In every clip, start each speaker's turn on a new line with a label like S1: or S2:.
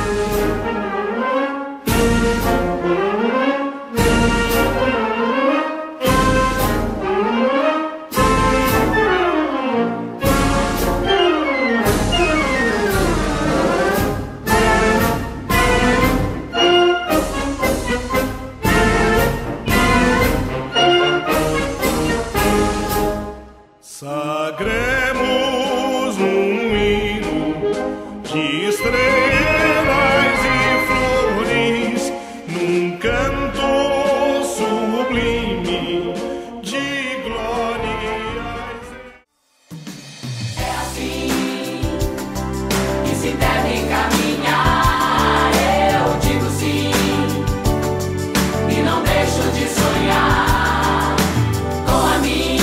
S1: Sagremos um hino de estrelas e flores, num canto sublime de glórias.
S2: É assim que se deve caminhar, eu digo sim, e não deixo de sonhar com a minha.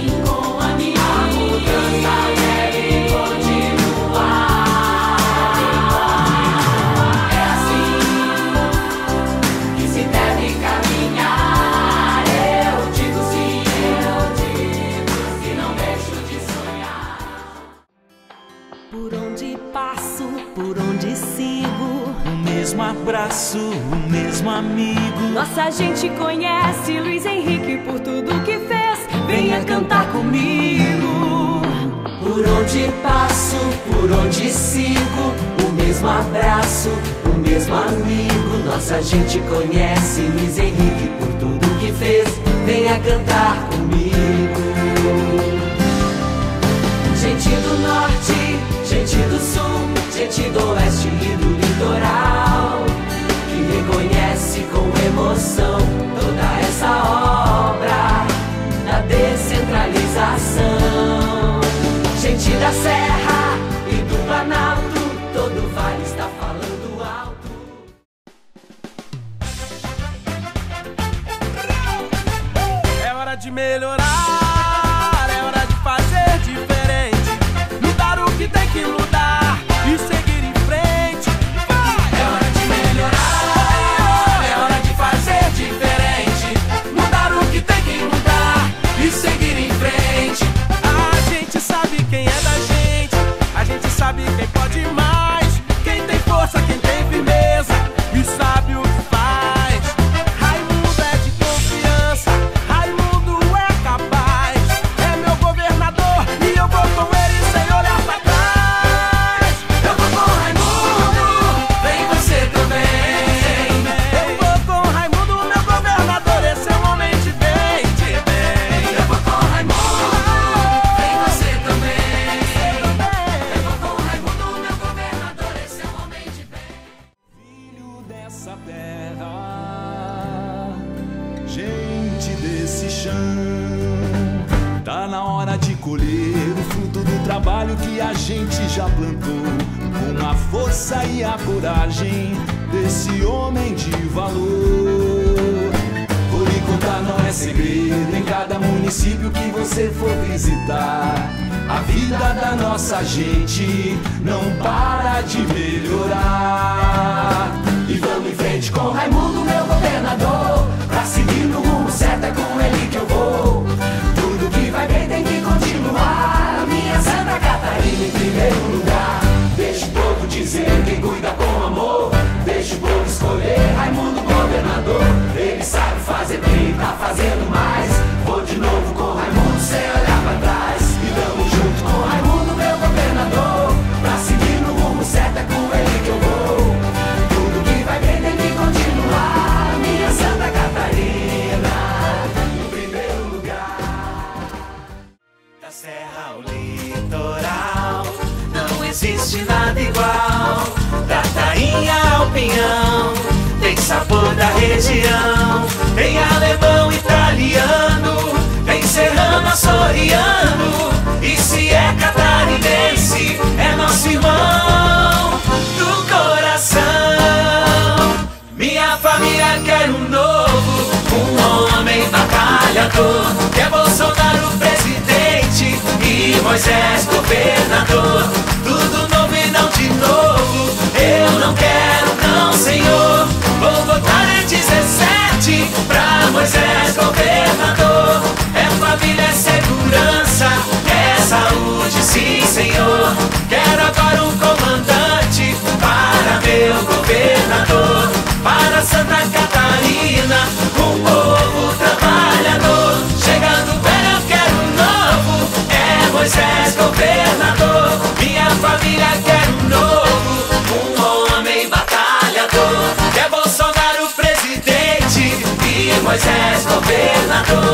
S3: Por onde passo, por onde sigo,
S4: o mesmo abraço, o mesmo amigo.
S3: nossa gente conhece Luiz Henrique por tudo que fez. Venha cantar comigo.
S2: Por onde passo, por onde sigo, o mesmo abraço, o mesmo amigo. Nossa gente conhece Luiz Henrique por tudo que fez. Venha cantar comigo. Gente do norte, gente do sul, gente do oeste e do litoral, que reconhece com emoção toda essa obra da descentralização. Gente da Serra e do Planalto, todo vale está falando alto.
S4: É hora de melhorar, é hora de fazer diferente, mudar o que tem que mudar e seguir em frente. Vai!
S2: É hora de melhorar, é hora de fazer diferente, mudar o que tem que mudar e seguir em frente.
S4: A gente sabe quem é da gente, a gente sabe quem pode mais, quem tem força, quem tem firmeza e sabe o que faz. Raimundo é de confiança, Raimundo é capaz, é meu governador e eu vou com ele sem olhar pra trás.
S2: Eu vou com Raimundo, vem você também.
S4: Eu vou com Raimundo, meu governador, esse é o momento de bem, de bem.
S2: Eu vou com Raimundo, vem você também. Eu vou com Raimundo, meu governador, esse é o momento de bem.
S5: Filho dessa terra, gente desse chão, tá na hora de colher o fruto do trabalho que a gente já plantou, com a força e a coragem desse homem de valor. Floricultura não é segredo, em cada município que você for visitar, a vida da nossa gente não para de melhorar.
S2: E vamos em frente com Raimundo, meu governador, pra seguir no rumo certo, é com ele que eu vou. Tudo que vai bem tem que continuar, a minha Santa Catarina em primeiro lugar. Deixa o povo dizer, quem cuida com amor, deixa o povo escolher Raimundo governador. Ele sabe fazer bem, tá fazendo mais. Vou de novo com Raimundo sem olhar pra trás. E tamo junto com Raimundo, meu governador, pra seguir no rumo certo, é com ele que eu vou. Tudo que vai bem tem que continuar, a minha Santa Catarina em primeiro lugar.
S4: Da serra ao litoral, não existe nada igual. Da tainha ao pinhão, tem sabor da região. Tem alemão, italiano, tem serrano, açoriano. E se é catarinense, é nosso irmão do coração. Minha família quer um novo, um homem batalhador. Quer Bolsonaro presidente e Moisés governador. Tudo novo e não de novo, eu não quero não, senhor. Vou votar em 17 pra Moisés governador. É família, é segurança, é saúde, sim, senhor. Quero agora um comandante para meu governo. governador.